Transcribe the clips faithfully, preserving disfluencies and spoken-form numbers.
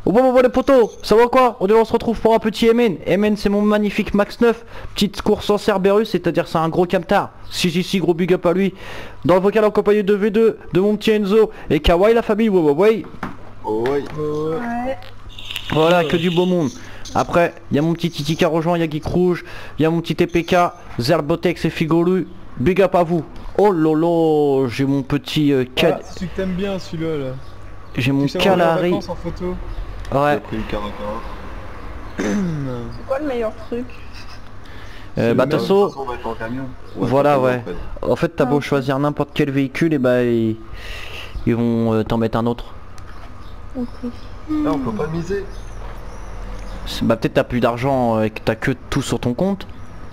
Oh bon, bon, bon les potos, ça va quoi? On se retrouve pour un petit M N. M N c'est mon magnifique Max neuf. Petite course en Cerberus, c'est-à-dire c'est un gros camtar. Si si si, gros big up à lui. Dans le vocal accompagné de V deux, de mon petit Enzo et Kawaii la famille. Ouais ouais ouais. Oh ouais. Ouais. Voilà, que du beau monde. Après, il y a mon petit Titi qui a rejoint, il y a Geek Rouge, il y a mon petit T P K, Zerbotex et Figolu. Big up à vous. Oh lolo, j'ai mon petit euh, Ah, cal... c'est celui que t'aimes bien celui-là là. J'ai mon Tu sais, on va en Calari. vacances en photo. Ouais. J'ai pris le caracara. C'est quoi le meilleur truc? Euh, bah De toute Tasso, façon, on va être en camion. Ouais, voilà c'est ouais. en fait. En fait t'as beau Ah. choisir n'importe quel véhicule et bah ils, ils vont euh, t'en mettre un autre. Ok. Là on peut pas miser. C'est- Bah peut-être t'as plus d'argent et que t'as que tout sur ton compte.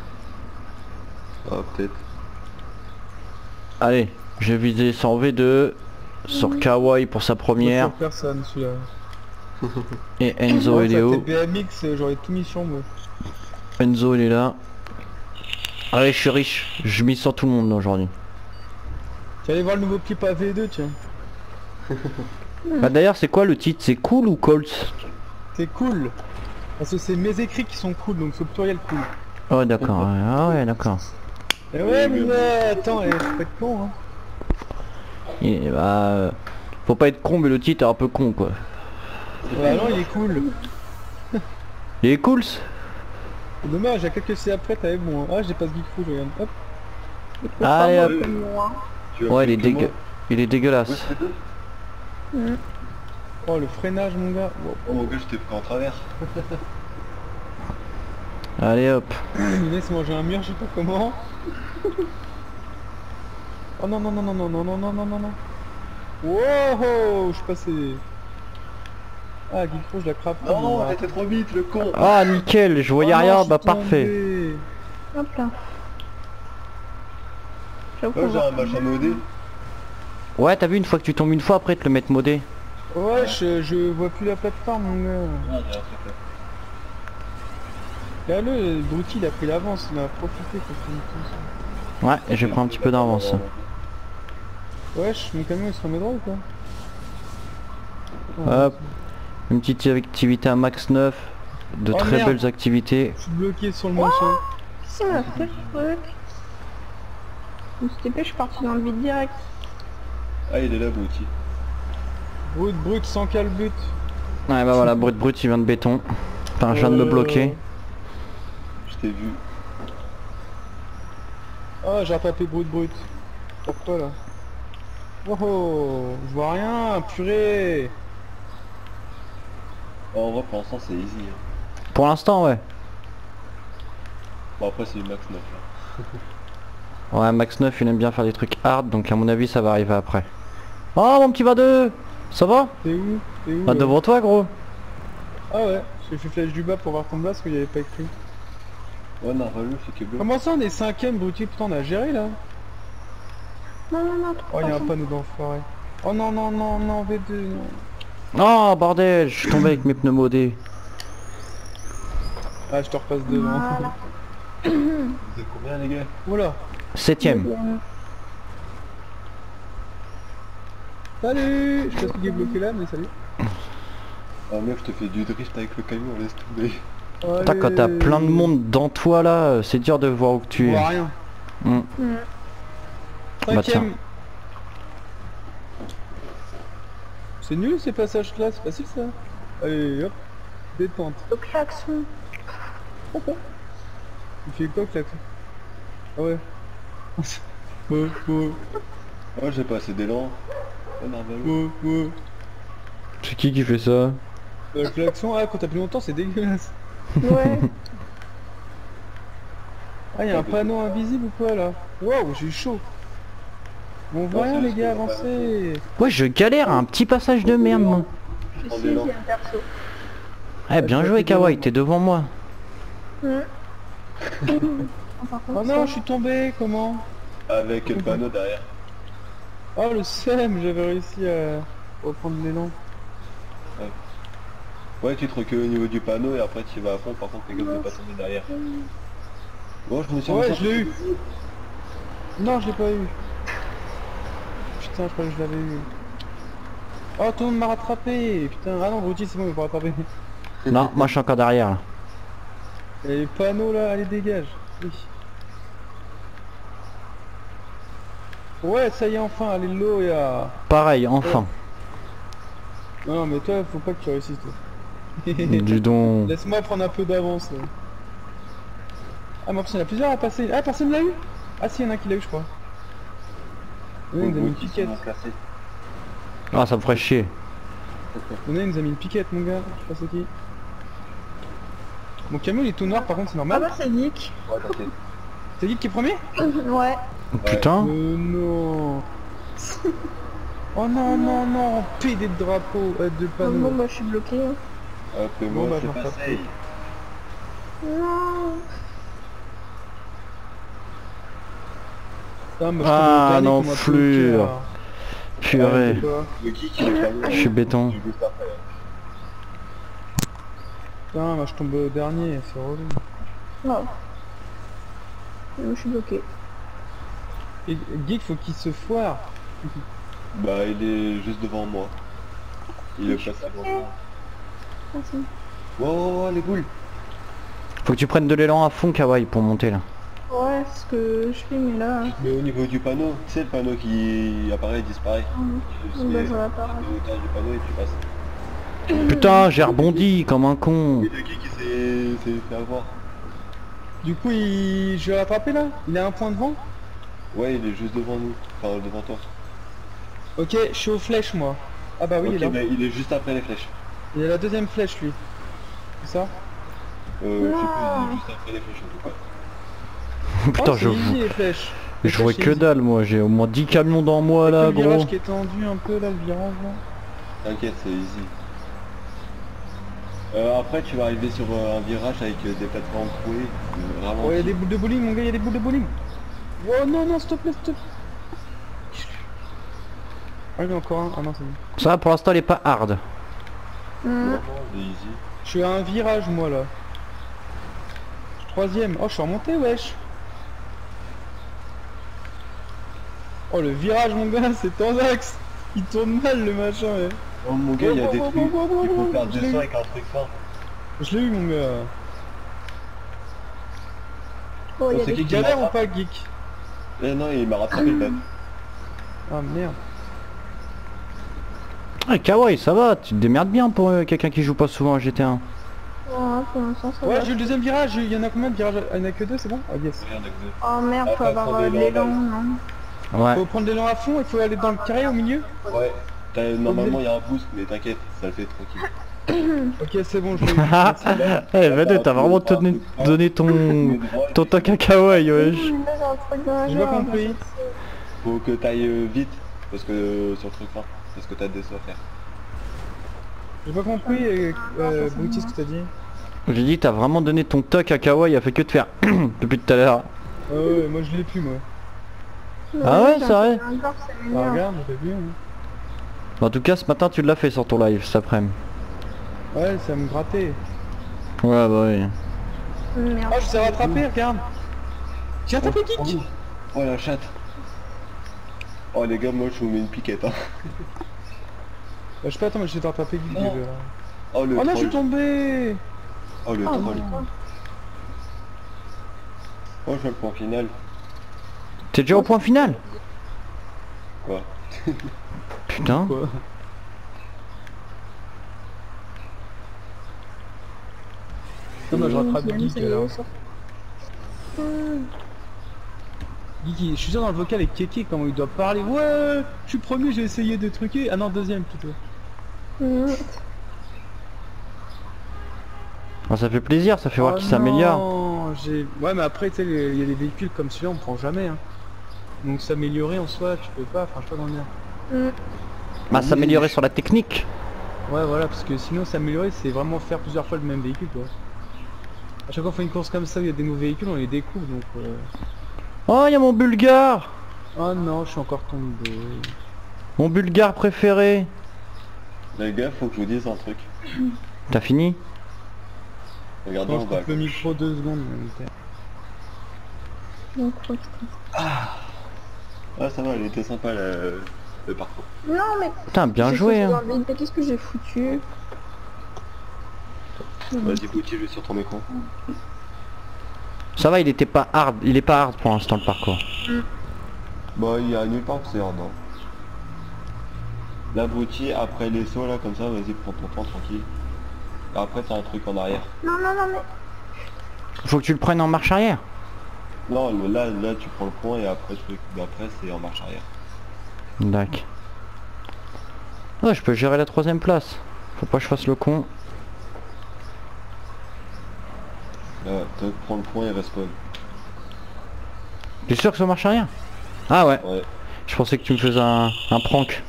Ah peut-être. Allez, je vais viser sur V deux, sur Kawaii pour sa première, Pour personne celui-là. et Enzo Ouais, il est ça, où? T B M X, euh, j'aurais tout mis sur moi. Enzo il est là. Allez je suis riche, je mise sur tout le monde là, aujourd'hui. Tu vas aller voir le nouveau clip à V deux tiens. Bah d'ailleurs c'est quoi le titre? C'est cool ou Colts? C'est cool. Parce que c'est mes écrits qui sont cool, donc c'est au pluriel cool. Oh d'accord, ouais, ah ouais d'accord. Et ouais mais attends, eh, faut pas être con hein. Et bah euh, faut pas être con mais le titre est un peu con quoi. Ouais non il est cool. Il est cool. C'est dommage, il y a quelques C après t'avais bon. Ah j'ai pas ce geek rouge, regarde. Hop. Allez hop. Comme moi. Tu as Ouais il pris est que dégueu. moi. Il est Ouais, dégueulasse. c'est deux. Mm. Oh le freinage mon gars. Wow. Oh mon gars je t'ai pris en travers. Allez hop. Il laisse manger un mur, je sais pas comment. Oh non non non non non non non non non non non. Wow, je suis passé. Ah geek rouge la crappe. Non t'étais trop vite le con. Ah nickel, je voyais rien, bah parfait. Hop là. Je vais Là j'ai pouvoir- un machin modé. Ouais t'as vu une fois que tu tombes une fois après te le mettre modé. Ouais je, je vois plus la plateforme mon gars. Ah j'ai un truc là. Là le Brutti il a pris l'avance, il a profité pour finir tout Ouais, j'ai pris un petit peu d'avance. ça. Wesh, mon camion il se remet droit ou quoi? Hop. Une petite activité à max neuf. De Oh, très merde. belles activités. Je suis bloqué sur le manchon. Qu'est-ce qu'on a fait ce truc? Je me suis dépêché, je suis parti dans le vide direct. Ah il est là Bouti. Brut brut sans calbut. Ouais bah voilà, brut brut il vient de béton. Enfin je viens de me Euh, bloquer. Je t'ai vu. Ah j'ai rattrapé brut brut. Pourquoi là? Oh oh, je vois rien, purée. Oh, en vrai pour l'instant c'est easy. Hein. Pour l'instant ouais. Bon après c'est du max neuf là. Ouais max neuf il aime bien faire des trucs hard donc à mon avis ça va arriver après. Oh mon petit Vadeux, ça va? T'es où? T'es où Bah là devant toi gros. Ah ouais, j'ai fait flèche du bas pour voir ton bas parce qu'il n'y avait pas écrit. Ouais non relu c'est qui est bleu. Comment ça on est cinquième Brutti? Putain on a géré là. Non, non, non, Oh il y a un attention. panneau d'enfoiré. Oh non non non non V deux non. Oh bordel, je suis tombé avec mes pneus modés. Ah je te repasse devant. Voilà. Vous êtes combien les gars? Voilà. Septième. Salut. Je sais pas ce qui est bloqué là mais salut. Ah mec je te fais du drift avec le camion, laisse tomber. Putain quand t'as plein de monde dans toi là, c'est dur de voir où que Je tu es. vois rien. Hmm. Mm. Bah, tiens. Cinquième. C'est nul ces passages là, c'est facile ça. Allez hop. Détente. Le klaxon. Il fait quoi que là? Ah ouais. Ouais, ouais, Oh j'ai pas assez d'élan. Oh normal. ouais, ouais. C'est qui qui fait ça? Le klaxon, ah quand t'as plus longtemps c'est dégueulasse. Ouais. Ah y'a un panneau invisible ou quoi là? Waouh j'ai eu chaud. Bon on voit Non, rien c'est les gars, juste que avancez. Ouais je galère à un petit passage de merde moi. Je prends suis des il y lampes. a un perso. Eh bien joué Kawaii, t'es devant moi. Mm. Par contre, Oh non je suis tombé, comment? Avec le panneau derrière. Oh le seum, j'avais réussi à reprendre l'élan. Ouais tu te recules au niveau du panneau et après tu vas à fond, par contre fais gaffe de pas tomber derrière. Bon je me suis Ouais remis je l'ai eu. Non je l'ai pas eu. Putain je crois que je l'avais eu. Oh, tout le monde m'a rattrapé. Putain, ah non, Brutti, c'est bon, il m'a pas rattrapé. Non, moi je suis encore derrière là. Et les panneaux là, allez, dégage. Oui. Ouais, ça y est, enfin, allez, l'eau et à... Pareil, enfin. Non, non, mais toi, faut pas que tu réussisses, toi. Dis donc. Laisse-moi prendre un peu d'avance. là. Ah, mais en plus, il y en a plusieurs à passer. Ah, personne l'a eu? Ah, si, il y en a qui l'a eu, je crois. Oui, il nous a mis une piquette. Ah, ça me ferait chier. Il nous a mis une piquette, mon gars. Je sais pas c'est qui. Mon camion, il est tout noir, par contre, c'est Ah normal. bah c'est Nick. Ouais, t'inquiète. C'est qui qui est premier? Ouais. Putain. Euh, non. Oh non, non, non. Pédé de drapeau, euh, de Bon, panneaux. bah je suis bloqué. hein. Hop, et Bon, moi, bah, c'est j'en passé. tape. Non. Putain, moi, je Ah, tombe au dernier non, comme un fleur. bloqueur. Purée. Ouais, quoi. Le geek, il est pas loin. Je suis béton. Du coup, après, hein. Putain, moi je tombe au dernier, c'est relou. Non. Je suis bloqué. Et Geek, faut qu'il se foire. Bah, il est juste devant moi. Il est passé devant moi. Merci. Oh, oh, oh, les boules. Faut que tu prennes de l'élan à fond, Kawaii, pour monter là. Ouais, c'est ce que je fais, mais là... Mais au niveau du panneau, tu sais le panneau qui apparaît et disparaît. hum, C'est bah, ça va pas. le hauteur du panneau et tu passes. Putain, j'ai rebondi comme un con. Et le geek, il s'est s'est fait avoir. Du coup, il... je vais rattraper là. Il a un point devant. Ouais, il est juste devant nous. Enfin, devant toi. Ok, je suis aux flèches moi. Ah bah oui, Ok, il est là. mais il est juste après les flèches. Il y a la deuxième flèche lui. C'est ça? Euh, je sais plus, il Non. est juste après les flèches en tout cas. Putain, Oh, je c'est easy, les flèches. Les je vois flèches, que c'est easy. dalle, moi. J'ai au moins dix camions dans moi Avec là, le virage gros. qui est tendu un peu là, le virage là. T'inquiète, c'est easy. Euh, après, tu vas arriver sur euh, un virage avec euh, des plateformes trouées. euh, Vraiment. Oh, il y a des boules de bowling, mon gars, il y a des boules de bowling. Oh non, non, s'il te plaît, s'il te plaît. Ah, il y en a encore un. Ah non, c'est bon. Ça, pour l'instant, elle est pas hard. Hum. Vraiment, c'est easy. Je suis à un virage moi là. Troisième. Oh, je suis remonté, wesh. Oh, le virage, mon gars, c'est en axe. Il tourne mal le machin, ouais. Oh mon gars, il y a des Oh, trucs. oh, oh, oh, Il faut oh, faire je deux l'ai cents eu. avec un truc fort. Je l'ai eu, mon gars. Oh, il y a c'est des... qui Il galère ou pas, Geek? Eh non, il m'a rattrapé le même. Ah merde. Ah, Kawaii, ça va. Tu te démerdes bien pour euh, quelqu'un qui joue pas souvent à G T A. Ouais, pour l'instant, ça Ouais, va. j'ai eu le deuxième virage. Il y en a combien de virages? Il y en a que deux, c'est bon? Ah yes. Rien avec deux. Oh merde, Ah, faut pas avoir prendre euh, l'élan, l'élan, là. non? Ouais. Faut prendre l'élan à fond, il faut aller dans le carré au milieu. Ouais. T'as- Normalement, il y a un boost, mais t'inquiète, ça le fait tranquille. Ok, c'est bon, je l'ai eu. Merci. Eh, Vado, t'as vraiment donné, donné ton, ton toc à Kawaii, wesh. Hum, là, j'ai un truc dans la J'ai pas jambe, compris. ça, Faut que t'ailles euh, vite, parce que euh, sur le truc là, parce que t'as des sauts à faire. J'ai pas compris, euh, euh, Brutti, ce que t'as dit. J'ai dit, t'as vraiment donné ton toc à Kawaii, il a fait que de faire depuis tout à l'heure. Ah ouais, moi je l'ai plus, moi. c'est- Ah ouais, j'ai c'est un vrai. truc dans la gorge, ça Ah m'énerve. regarde, j'ai vu. Hein. En tout cas, ce matin, tu l'as fait sur ton live, cet après-midi. Ouais, ça me grattait. Ouais, bah oui. Merde. Oh, je t'ai rattrapé, regarde. J'ai rattrapé Geek. Oh la chatte. Oh les gars, moi je vous mets une piquette hein. Bah, je peux attendre, mais je t'ai rattrapé Geek. Non. déjà. Oh le Oh non, je troll. suis tombé. Oh le Oh, troll. non. Oh je fais le point final. T'es déjà au point final? Quoi? Putain. Quoi? Non, moi je rattrape Deuxième, Geek ça y est, alors. ça. Hum. Geek, il- je suis sûr dans le vocal avec Keke comment il doit parler. Ouais, je suis premier, j'ai essayé de truquer. Ah non, deuxième plutôt. Hum. Ah, ça fait plaisir, ça fait voir Oh qu'il s'améliore. non, j'ai... Ouais, mais après, tu sais, il y a des véhicules comme celui-là, on prend jamais. Hein. Donc s'améliorer en soi, tu peux pas, enfin je sais pas dans le dire. Hum. Bah, s'améliorer sur la technique. Ouais, voilà, parce que sinon s'améliorer, c'est vraiment faire plusieurs fois le même véhicule, quoi. À chaque fois qu'on fait une course comme ça où il y a des nouveaux véhicules, on les découvre, donc... Euh... Oh, y a mon bulgare. Oh non, je suis encore tombé. Mon bulgare préféré. Les gars, faut que je vous dise un truc. T'as fini? Regardez Non, en je bas. coupe le micro deux secondes. mais ok. Donc, faut que je- Ah ça va, elle était sympa la, le parcours. Non mais... Putain, bien j'ai joué, foutu hein. dans le vide, mais qu'est-ce que j'ai foutu? Vas-y, Bouti, je vais sur ton écran. Ça va, il était pas hard, il est pas hard pour l'instant le parcours. Bah, il y a nulle part où c'est hard, hein. Là, Bouti, après les sauts, là, comme ça, vas-y, prends ton temps, tranquille. Et après, t'as un truc en arrière. Non, non, non, mais... Faut que tu le prennes en marche arrière. Non, le- là, là, tu prends le point et après, truc d'après, c'est en marche arrière. D'accord. Ouais, je peux gérer la troisième place. Faut pas que je fasse le con. Là, tu prends le point et respawn. T'es sûr que ça marche arrière? Ah ouais. Ouais. Je pensais que tu me faisais un, un prank.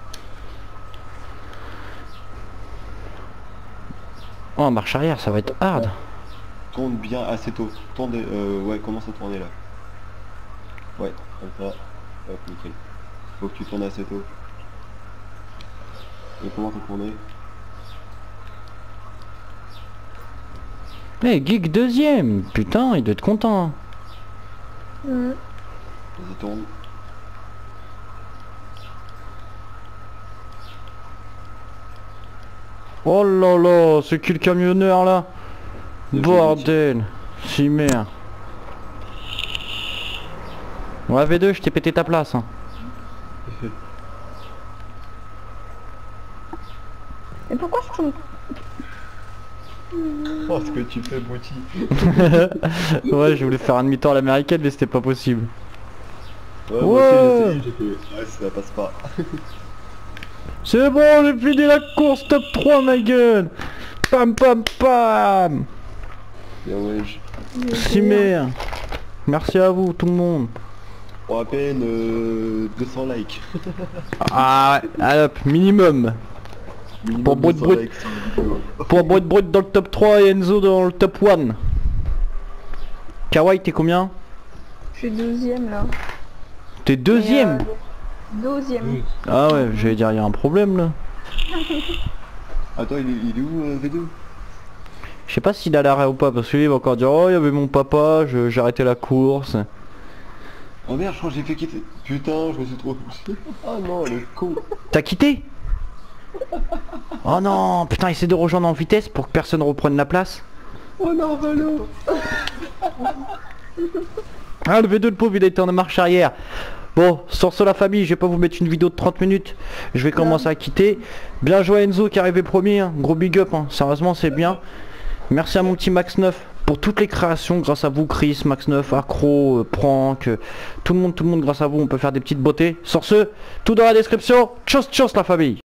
Oh, en marche arrière, ça va être hard. Tourne bien assez tôt. Tourne, des- euh, ouais, commence à tourner là. Ouais, comme ça. Hop, nickel. Faut que tu tournes assez tôt. Et comment à tourner? Eh, Geek deuxième. Putain, il doit être content. Hmm. Vas-y, tourne. Oh là là, c'est qui le camionneur là? C'est Bordel. Si merde. Ouais, V deux, je t'ai pété ta place. Hein. Mais pourquoi je tombe? Oh, ce que tu fais, Bouti. Ouais, je voulais faire un demi-tour à l'américaine, mais c'était pas possible. Ouais, moi Ouais. aussi, j'ai essayé, j'ai fait. Ouais, ça passe pas. C'est bon, j'ai fini la course top trois, ma gueule. Pam pam pam. Bien, ouais, je... Si merde. Merci à vous, tout le monde. Pour à peine euh, deux cents likes. Ah, allez hop, minimum. Minimum Pour Brut deux cents Brut. likes sur la vidéo. Pour Brut Brut dans le top trois et Enzo dans le top un. Kawaii, t'es combien? Je suis douzième là. T'es deuxième? Et, euh, douzième. Ah ouais, j'allais dire, il y a un problème là. Attends, il est, il est où, euh, V deux? Je sais pas s'il a l'arrêt ou pas, parce qu'il va encore dire, oh, il y avait mon papa, je- j'ai arrêté la course. Oh merde, je crois que j'ai fait quitter. Putain, je me suis trop... Oh non, le con. T'as quitté? Oh non, putain, essaie de rejoindre en vitesse pour que personne reprenne la place. Oh non, Valo. Ah, le V deux, le pauvre, il a été en marche arrière. Bon, sur ce la famille, je vais pas vous mettre une vidéo de trente minutes. Je vais commencer à quitter. Bien joué à Enzo qui est arrivé premier, hein. Gros big up, hein. Sérieusement, c'est bien. Merci à mon petit Max neuf pour toutes les créations. Grâce à vous, Chris, Max neuf, Accro, euh, Prank, euh, tout le monde, tout le monde, grâce à vous, on peut faire des petites beautés. Sur ce, tout dans la description. Tchuss, tchuss la famille.